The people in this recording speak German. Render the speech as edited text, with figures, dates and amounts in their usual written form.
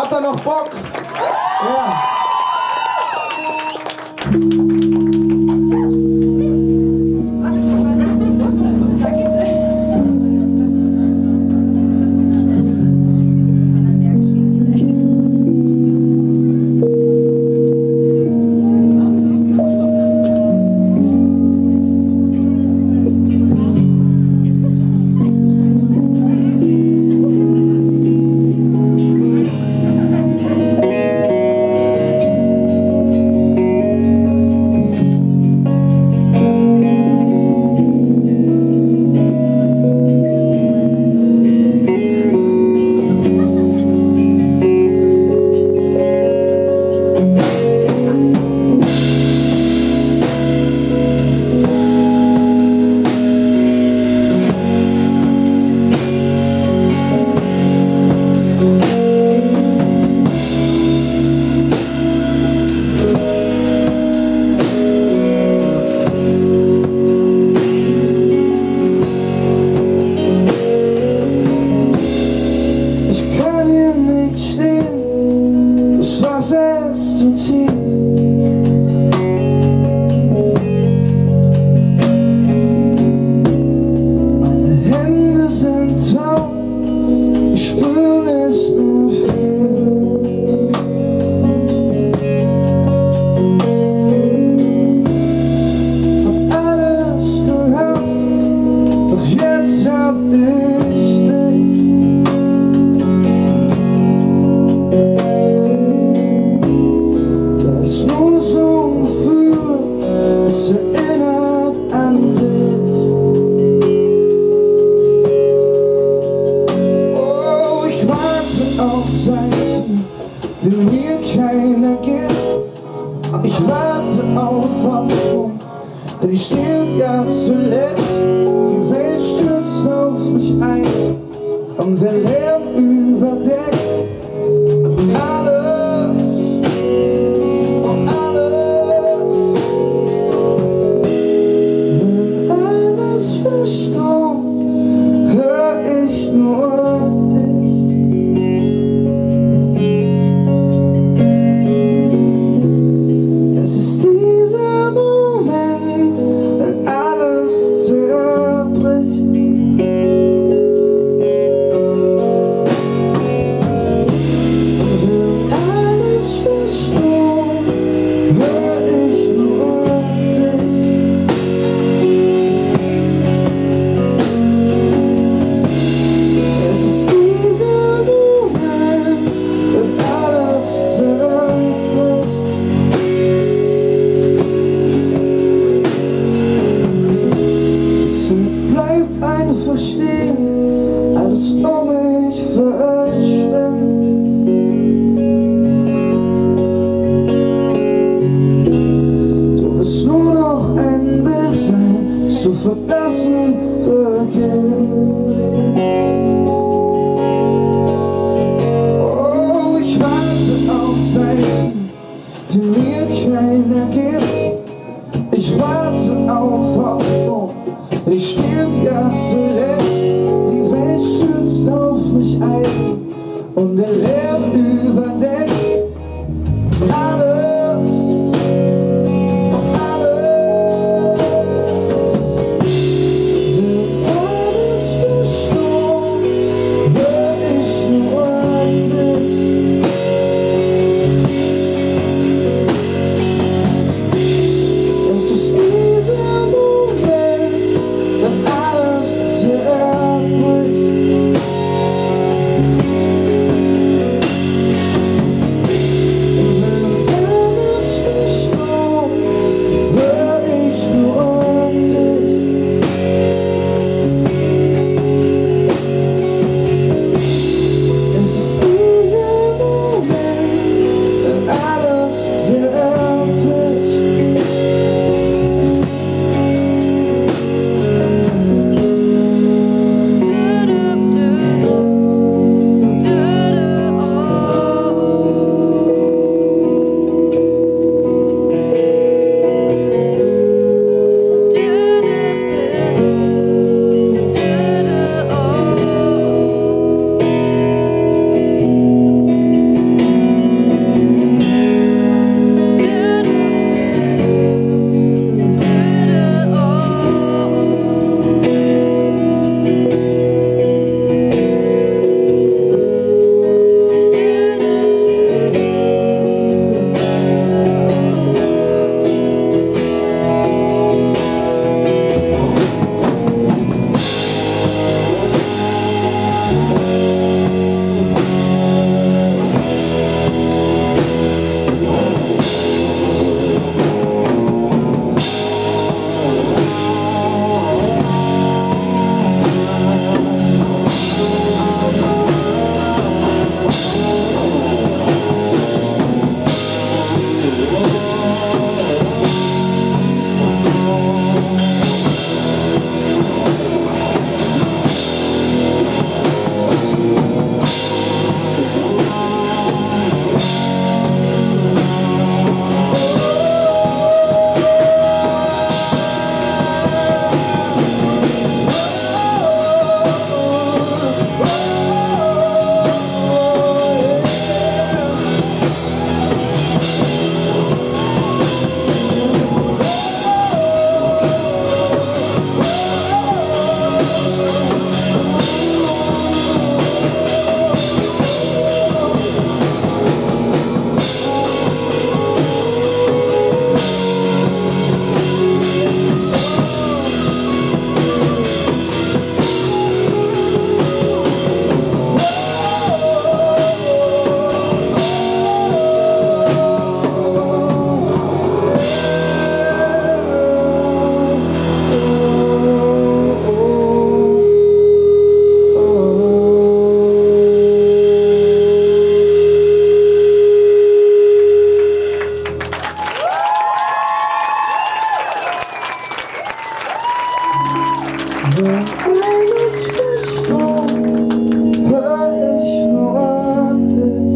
Hat er noch Bock? Ja. Die mir keiner gibt. Ich warte auf Hoffnung, denn ich stirb ja zuletzt. Die Welt stürzt auf mich ein und der Lärm überdeckt alles und alles. Wenn alles verstummt, hör ich nur dich. Verstehen, alles um mich verschwimmt. Du bist nur noch ein Bild sein, das zu verblassen beginnt. Oh, ich warte auf Zeichen, die mir keiner gibt. Ich warte auf Hoffnung, ich stirb ja zuletzt. Die Welt stürzt auf mich ein und der Lärm überdeckt alles und alles. Wenn alles verstummt, hör ich nur dich. Es ist dieser Moment, wenn alles zerbricht. Wenn Wenn alles verstummt, hör ich nur dich.